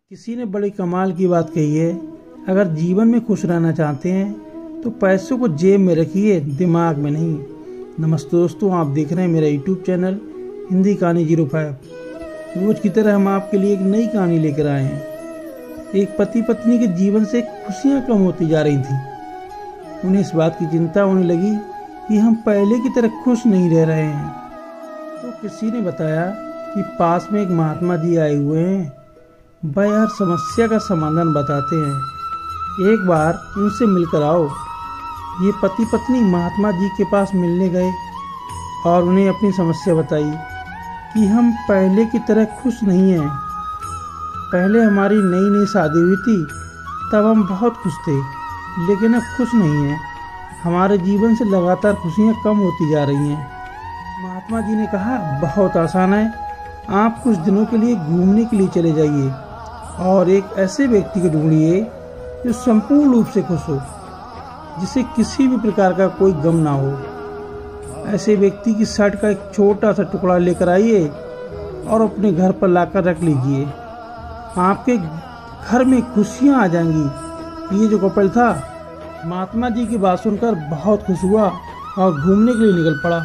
किसी ने बड़ी कमाल की बात कही है, अगर जीवन में खुश रहना चाहते हैं तो पैसों को जेब में रखिए, दिमाग में नहीं। नमस्ते दोस्तों, आप देख रहे हैं मेरा यूट्यूब चैनल हिंदी कहानी 05। रोज की तरह हम आपके लिए एक नई कहानी लेकर आए हैं। एक पति पत्नी के जीवन से खुशियां कम होती जा रही थी। उन्हें इस बात की चिंता होने लगी कि हम पहले की तरह खुश नहीं रह रहे हैं। तो किसी ने बताया कि पास में एक महात्मा जी आए हुए हैं, वह हर समस्या का समाधान बताते हैं, एक बार उनसे मिलकर आओ। ये पति पत्नी महात्मा जी के पास मिलने गए और उन्हें अपनी समस्या बताई कि हम पहले की तरह खुश नहीं हैं। पहले हमारी नई नई शादी हुई थी, तब हम बहुत खुश थे, लेकिन अब खुश नहीं हैं। हमारे जीवन से लगातार खुशियाँ कम होती जा रही हैं। महात्मा जी ने कहा, बहुत आसान है, आप कुछ दिनों के लिए घूमने के लिए चले जाइए और एक ऐसे व्यक्ति को ढूंढिए जो संपूर्ण रूप से खुश हो, जिसे किसी भी प्रकार का कोई गम ना हो। ऐसे व्यक्ति की शर्ट का एक छोटा सा टुकड़ा लेकर आइए और अपने घर पर लाकर रख लीजिए। आपके घर में खुशियां आ जाएंगी। ये जो कपल था, महात्मा जी की बात सुनकर बहुत खुश हुआ और घूमने के लिए निकल पड़ा।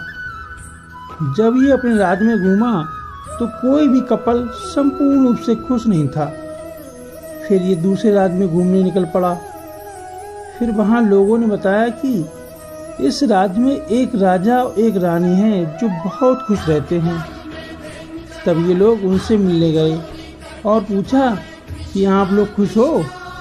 जब ये अपने राज्य में घूमा तो कोई भी कपल संपूर्ण रूप से खुश नहीं था। फिर ये दूसरे राज्य में घूमने निकल पड़ा। फिर वहाँ लोगों ने बताया कि इस राज्य में एक राजा और एक रानी हैं जो बहुत खुश रहते हैं। तब ये लोग उनसे मिलने गए और पूछा कि आप लोग खुश हो?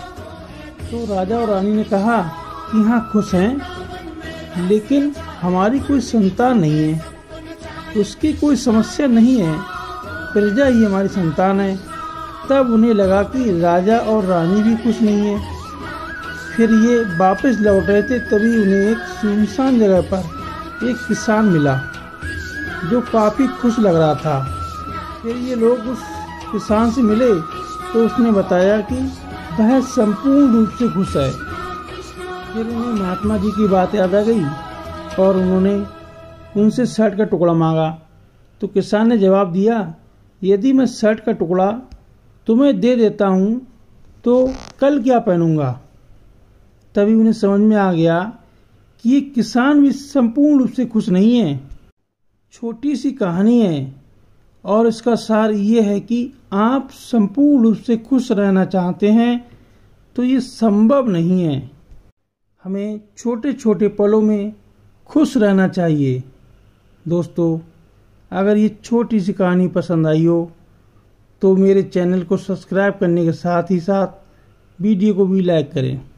तो राजा और रानी ने कहा कि हाँ, खुश हैं, लेकिन हमारी कोई संतान नहीं है, उसकी कोई समस्या नहीं है, प्रजा ही हमारी संतान है। तब उन्हें लगा कि राजा और रानी भी खुश नहीं है। फिर ये वापस लौट रहे थे, तभी उन्हें एक सुनसान जगह पर एक किसान मिला जो काफ़ी खुश लग रहा था। फिर ये लोग उस किसान से मिले तो उसने बताया कि वह संपूर्ण रूप से खुश है। फिर उन्हें महात्मा जी की बात याद आ गई और उन्होंने उनसे शर्ट का टुकड़ा मांगा। तो किसान ने जवाब दिया, यदि मैं शर्ट का टुकड़ा तुम्हें दे देता हूँ तो कल क्या पहनूंगा? तभी उन्हें समझ में आ गया कि ये किसान भी संपूर्ण रूप से खुश नहीं है। छोटी सी कहानी है और इसका सार ये है कि आप संपूर्ण रूप से खुश रहना चाहते हैं तो ये संभव नहीं है। हमें छोटे छोटे पलों में खुश रहना चाहिए। दोस्तों, अगर ये छोटी सी कहानी पसंद आई हो तो मेरे चैनल को सब्सक्राइब करने के साथ ही साथ वीडियो को भी लाइक करें।